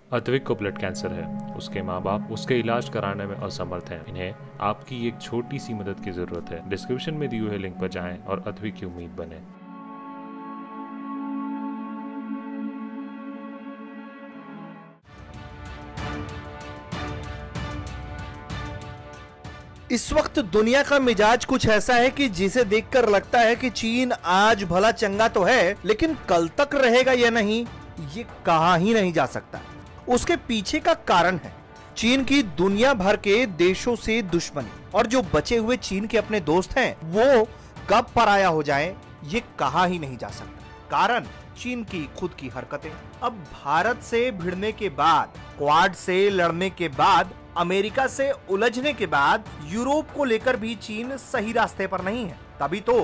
अद्विक को blood cancer है। उसके माँ बाप उसके इलाज कराने में असमर्थ हैं। इन्हें आपकी एक छोटी सी मदद की जरूरत है। डिस्क्रिप्शन में दिए हुए लिंक पर जाएं और अद्विक की उम्मीद बने। इस वक्त दुनिया का मिजाज कुछ ऐसा है कि जिसे देखकर लगता है कि चीन आज भला चंगा तो है, लेकिन कल तक रहेगा या नहीं ये कहा ही नहीं जा सकता। उसके पीछे का कारण है चीन की दुनिया भर के देशों से दुश्मनी, और जो बचे हुए चीन के अपने दोस्त हैं वो कब पराया हो जाएं ये कहा ही नहीं जा सकता। कारण चीन की खुद की हरकतें। अब भारत से भिड़ने के बाद, क्वाड से लड़ने के बाद, अमेरिका से उलझने के बाद यूरोप को लेकर भी चीन सही रास्ते पर नहीं है। तभी तो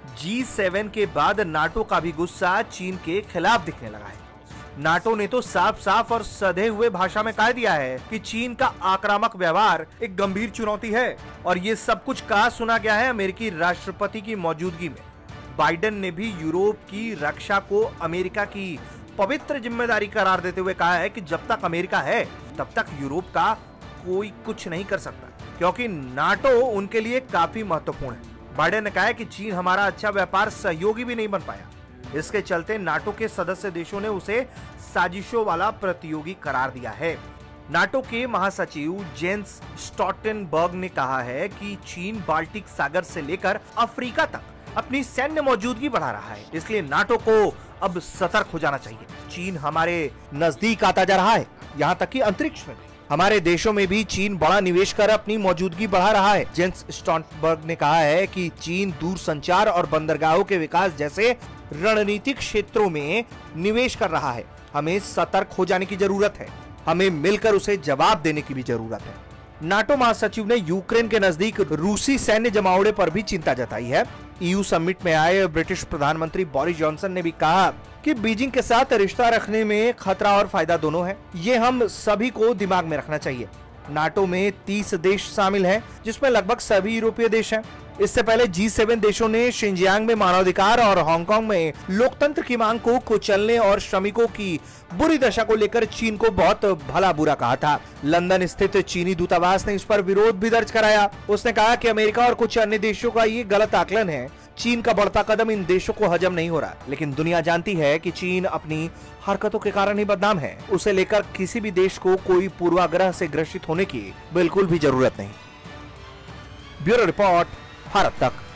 G7 के बाद नाटो का भी गुस्सा चीन के खिलाफ दिखने लगा है। नाटो ने तो साफ साफ और सधे हुए भाषा में कह दिया है कि चीन का आक्रामक व्यवहार एक गंभीर चुनौती है, और ये सब कुछ कहा सुना गया है अमेरिकी राष्ट्रपति की मौजूदगी में। बाइडेन ने भी यूरोप की रक्षा को अमेरिका की पवित्र जिम्मेदारी करार देते हुए कहा है कि जब तक अमेरिका है तब तक यूरोप का कोई कुछ नहीं कर सकता, क्योंकि नाटो उनके लिए काफी महत्वपूर्ण है। बाइडेन ने कहा है कि चीन हमारा अच्छा व्यापार सहयोगी भी नहीं बन पाया। इसके चलते नाटो के सदस्य देशों ने उसे साजिशों वाला प्रतियोगी करार दिया है। नाटो के महासचिव जेंस स्टॉल्टेनबर्ग ने कहा है कि चीन बाल्टिक सागर से लेकर अफ्रीका तक अपनी सैन्य मौजूदगी बढ़ा रहा है, इसलिए नाटो को अब सतर्क हो जाना चाहिए। चीन हमारे नजदीक आता जा रहा है, यहाँ तक कि अंतरिक्ष में भी। हमारे देशों में भी चीन बड़ा निवेश कर अपनी मौजूदगी बढ़ा रहा है। जेंस स्टॉल्टेनबर्ग ने कहा है कि चीन दूरसंचार और बंदरगाहों के विकास जैसे रणनीतिक क्षेत्रों में निवेश कर रहा है। हमें सतर्क हो जाने की जरूरत है, हमें मिलकर उसे जवाब देने की भी जरूरत है। नाटो महासचिव ने यूक्रेन के नजदीक रूसी सैन्य जमावड़े पर भी चिंता जताई है। EU समिट में आए ब्रिटिश प्रधानमंत्री बोरिस जॉनसन ने भी कहा कि बीजिंग के साथ रिश्ता रखने में खतरा और फायदा दोनों है। ये हम सभी को दिमाग में रखना चाहिए। नाटो में 30 देश शामिल हैं, जिसमें लगभग सभी यूरोपीय देश हैं। इससे पहले G7 देशों ने शिनजियांग में मानवाधिकार और हांगकांग में लोकतंत्र की मांग को कुचलने और श्रमिकों की बुरी दशा को लेकर चीन को बहुत भला बुरा कहा था। लंदन स्थित चीनी दूतावास ने इस पर विरोध भी दर्ज कराया। उसने कहा कि अमेरिका और कुछ अन्य देशों का ये गलत आकलन है। चीन का बढ़ता कदम इन देशों को हजम नहीं हो रहा, लेकिन दुनिया जानती है कि चीन अपनी हरकतों के कारण ही बदनाम है। उसे लेकर किसी भी देश को कोई पूर्वाग्रह से ग्रसित होने की बिल्कुल भी जरूरत नहीं। ब्यूरो रिपोर्ट, भारत तक।